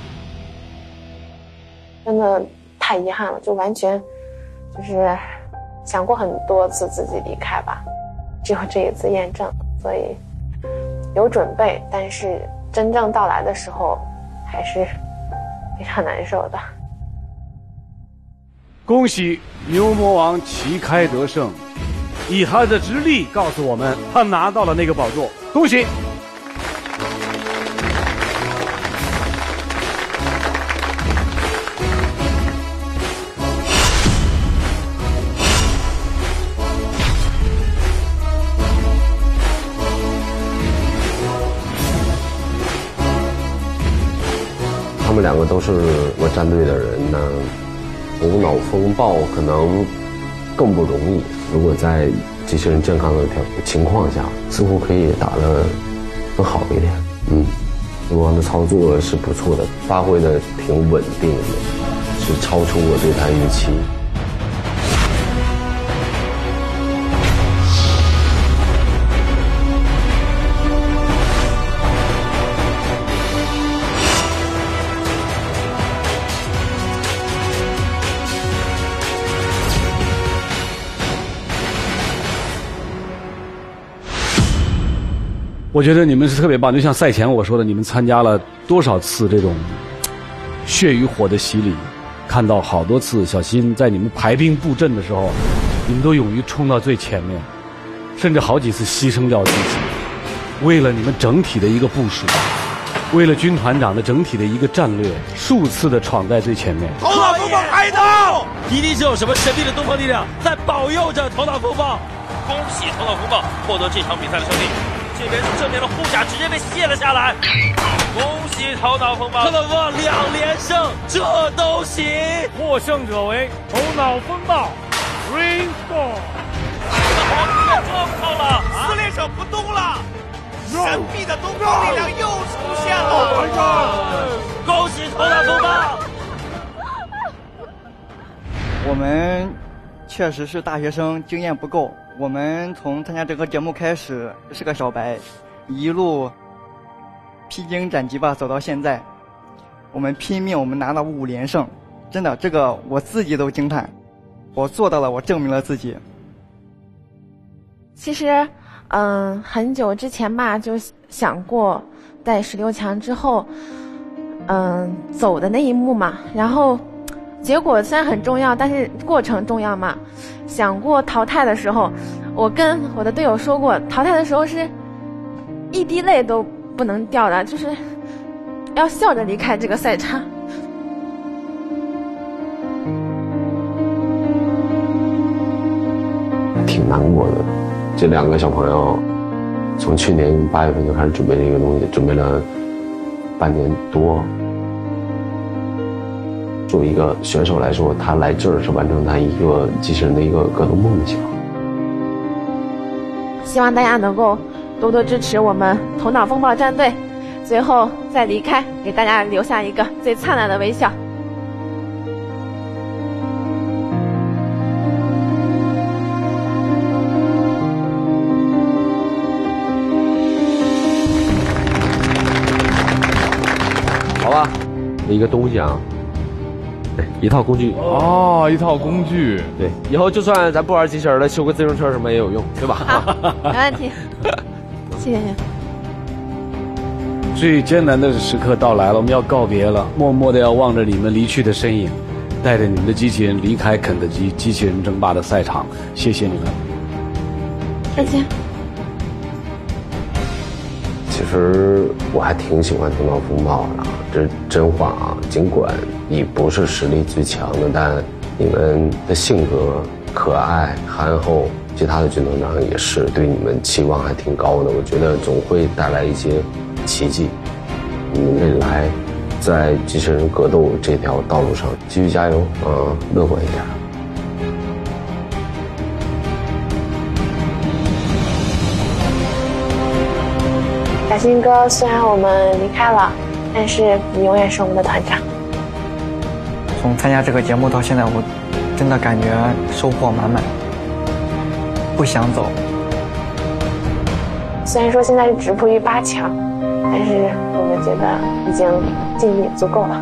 真的太遗憾了，就完全就是想过很多次自己离开吧，只有这一次验证，所以有准备，但是真正到来的时候还是非常难受的。 恭喜牛魔王旗开得胜，以他的实力告诉我们，他拿到了那个宝座，恭喜！ 他们两个都是我战队的人呢，头脑风暴可能更不容易。如果在机器人健康的条情况下，似乎可以打得更好一点。嗯，牛魔王的操作是不错的，发挥的挺稳定的。 是超出我对他预期。 我觉得你们是特别棒，就像赛前我说的，你们参加了多少次这种血与火的洗礼，看到好多次小新在你们排兵布阵的时候，你们都勇于冲到最前面，甚至好几次牺牲掉自己，为了你们整体的一个部署，为了军团长的整体的一个战略，数次的闯在最前面。 头脑风暴开刀，一定是有什么神秘的东方力量在保佑着头脑风暴。恭喜头脑风暴获得这场比赛的胜利。这边正面的护甲直接被卸了下来，恭喜头脑风暴！头脑风暴两连胜，这都行。 获胜者为头脑风暴 ，Green Score。 皇帝的状况了， 撕裂者不动了，神秘的东方力量又出现了。 恭喜头脑风暴！ 我们确实是大学生，经验不够。我们从参加这个节目开始是个小白，一路披荆斩棘吧走到现在，我们拼命，我们拿到五连胜，真的这个我自己都惊叹，我做到了，我证明了自己。 其实，嗯，很久之前吧，就想过在十六强之后，嗯，走的那一幕嘛，然后。结果虽然很重要，但是过程重要嘛。想过淘汰的时候，我跟我的队友说过，淘汰的时候是一滴泪都不能掉的，就是要笑着离开这个赛场。 挺难过的，这两个小朋友从去年八月份就开始准备这个东西，准备了半年多。作为一个选手来说，他来这儿是完成他一个机器人的一个格斗梦想。 希望大家能够多多支持我们头脑风暴战队，最后再离开，给大家留下一个最灿烂的微笑。 好吧，一个东西啊。一套工具哦，一套工具， 对，以后就算咱不玩机器人了，修个自行车什么也有用，对吧？ 好，没问题。谢谢。 最艰难的时刻到来了，我们要告别了，默默的要望着你们离去的身影，带着你们的机器人离开肯德基机器人争霸的赛场。谢谢你们， 再见。 其实我还挺喜欢头脑风暴的，这真话啊。尽管你不是实力最强的，但你们的性格可爱憨厚，其他的军团长也是对你们期望还挺高的。我觉得总会带来一些奇迹。你们未来在机器人格斗这条道路上继续加油啊、呃，乐观一点。 小新哥，虽然我们离开了，但是你永远是我们的团长。 从参加这个节目到现在，我真的感觉收获满满，不想走。 虽然说现在是止步于八强，但是我们觉得已经尽力足够了。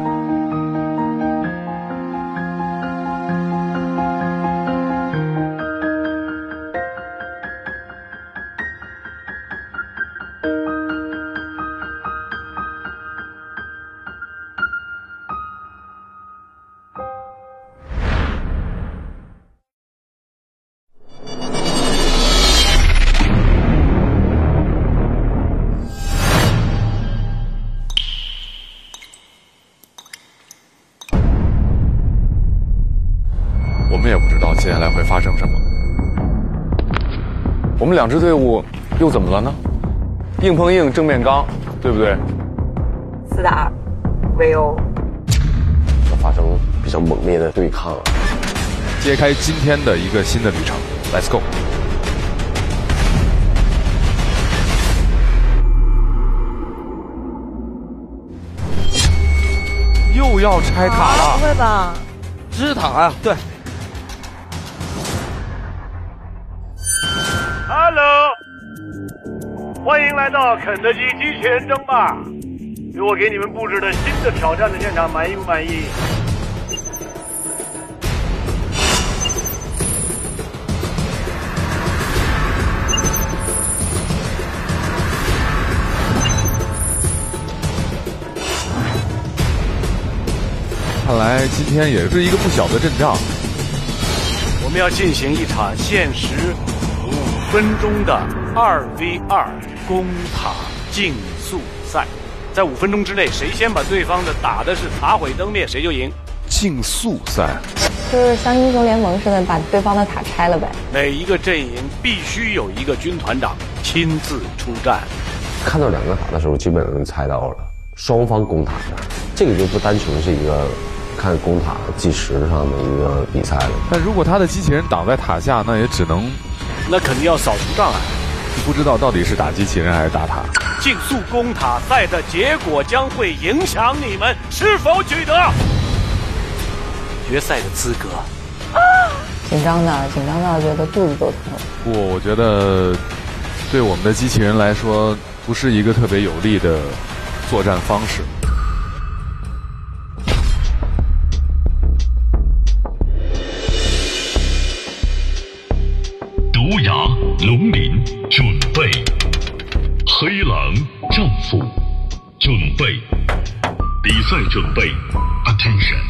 我们也不知道接下来会发生什么。我们两支队伍又怎么了呢？硬碰硬，正面刚，对不对？ 四打二，围殴。 要发生比较猛烈的对抗， 揭开今天的一个新的旅程 ，Let's go！ 又要拆塔了？ 不会吧？ 直塔呀、啊，对。 Hello， 欢迎来到肯德基机器人争霸。对我给你们布置的新的挑战的现场满意不满意？ 看来今天也是一个不小的阵仗。 我们要进行一场限时五分钟的二 v 二攻塔竞速赛，在五分钟之内，谁先把对方的打的是塔毁灯灭，谁就赢。 竞速赛就是像英雄联盟似的，把对方的塔拆了呗。 每一个阵营必须有一个军团长亲自出战。 看到两个塔的时候，基本上猜到了双方攻塔的，这个就不单纯是一个看攻塔计时上的一个比赛了。 但如果他的机器人挡在塔下，那也只能， 那肯定要扫除障碍。 不知道到底是打机器人还是打塔。 竞速攻塔赛的结果将会影响你们是否取得决赛的资格。 紧张的，紧张到觉得肚子都疼了。 不，我觉得对我们的机器人来说，不是一个特别有利的作战方式。 毒牙龙鳞准备，黑狼战斧准备，比赛准备 ，Attention。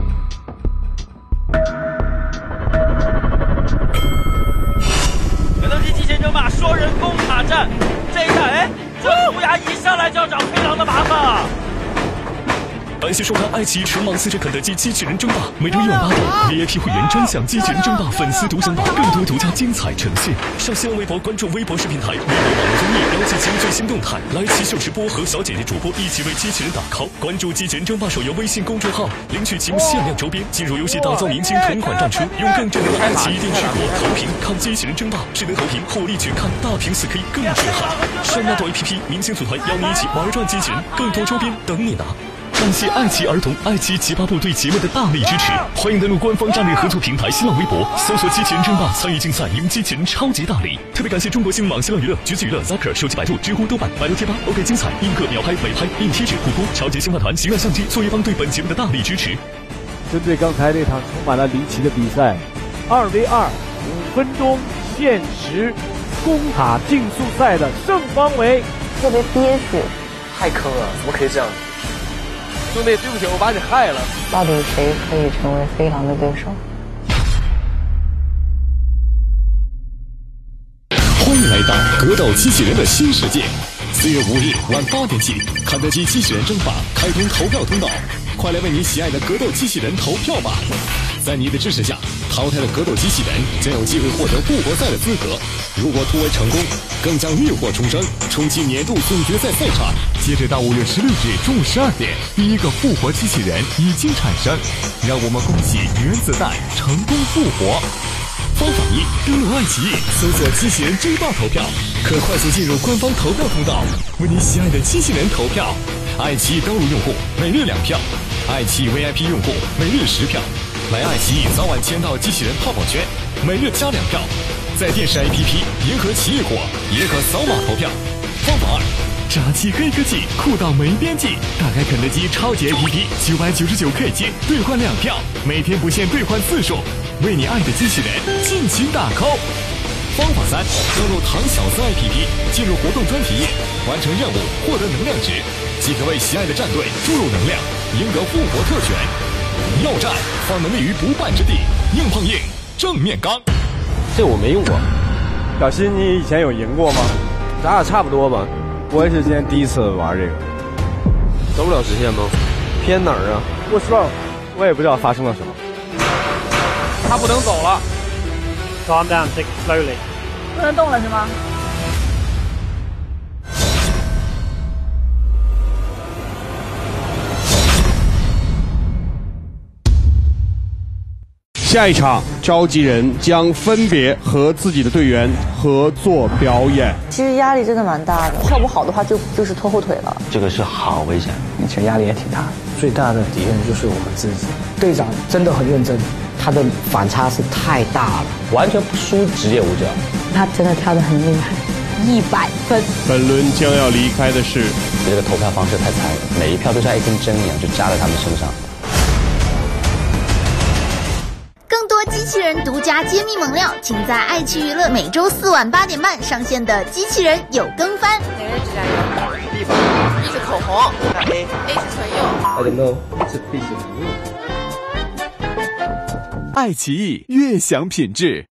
肯德基机器人争霸双人攻塔战，这一战，哎，这毒牙一上来就要找黑狼的麻烦。 感谢收看爱奇艺全网四 K 肯德基机器人争霸，每周一晚八点 V I P 会员专享机器人争霸粉丝独享版，更多独家精彩呈现。上新浪微博关注微博视频台、微博网络综艺，了解节目最新动态。来奇秀直播和小姐姐主播一起为机器人打 call。关注机器人争霸手游微信公众号，领取节目限量周边，进入游戏打造明星同款战车，用更正能的爱奇艺电视国投屏看机器人争霸，智能投屏火力全看，大屏 四 K 更震撼。上纳豆 A P P 明星组团邀你一起玩转机器人，更多周边等你拿。感谢爱奇艺儿童、爱奇艺奇葩部对节目的大力支持，欢迎登录官方战略合作平台新浪微博，搜索机器人争霸，参与竞赛，赢机器人超级大礼。特别感谢中国新闻网、新浪娱乐、橘子娱乐、Zaker、手机百度、知乎、豆瓣、百度贴吧、OK 精彩、映客、秒拍、美拍、印贴纸、护肤、超级星话团、行远相机、作业帮对本节目的大力支持。 针对刚才那场充满了离奇的比赛，二 v 二五分钟限时攻塔竞速赛的胜方为特别憋屈， 太坑了，怎么可以这样？ 兄弟，对不起，我把你害了。 到底谁可以成为飞狼的对手？ 欢迎来到格斗机器人的新世界。四月五日晚八点起，肯德基机器人争霸开通投票通道，快来为你喜爱的格斗机器人投票吧！在你的支持下，淘汰的格斗机器人将有机会获得复活赛的资格。如果突围成功，更将浴火重生，冲击年度总决赛赛场。截止到五月十六日中午十二点，第一个复活机器人已经产生，让我们恭喜原子弹成功复活。方法一：登录爱奇艺，搜索“机器人争霸”投票，可快速进入官方投票通道，为你喜爱的机器人投票。爱奇艺登录用户每日两票，爱奇艺 V I P 用户每日十票。来爱奇艺早晚签到机器人泡泡圈，每日加两票。在电视 A P P 银河奇异果也可扫码投票。方法二：炸鸡黑科技酷到没边际，打开肯德基超级 A P P， 九百九十九 K 金兑换两票，每天不限兑换次数，为你爱的机器人尽情打 call。方法三：登录唐小子 A P P， 进入活动专题页，完成任务获得能量值，即可为喜爱的战队注入能量，赢得复活特权。要战方能立于不败之地，硬碰硬，正面刚。 这我没用过。 小新，你以前有赢过吗？ 咱俩差不多吧。 我也是今天第一次玩这个。 走不了直线吗？偏哪儿啊 ？What's wrong？ 我也不知道发生了什么。 他不能走了。 Calm down, take it slowly。 不能动了是吗？ 下一场，召集人将分别和自己的队员合作表演。 其实压力真的蛮大的，跳不好的话就就是拖后腿了。 这个是好危险， 以前压力也挺大的。最大的敌人就是我们自己。队长真的很认真， 他的反差是太大了，完全不输职业舞者。 他真的跳得很厉害，一百分。 本轮将要离开的是， 这个投票方式太残忍，每一票都像一根针一样就扎在他们身上。 更多机器人独家揭秘猛料，请在爱奇艺娱乐每周四晚八点半上线的《机器人有更番》。 哪个是指甲油 ？B 是口红 ，A A 是唇釉。 I don't know. It's a piece of wood. 爱奇艺悦享品质。